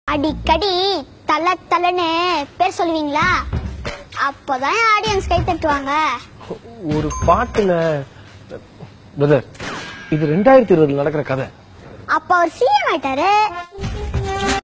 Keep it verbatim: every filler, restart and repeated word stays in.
அடிக்கடி தல தலன்னு பேர் சொல்லுவீங்களா? அப்பதான் ஆடியன்ஸ் கை தட்டுவாங்க. ஒரு பாட்டுல இது ரெண்டாயிரத்தி இருபதுல நடக்கிற கதை. அப்ப அவர் சிஎம் ஆயிட்டாரு.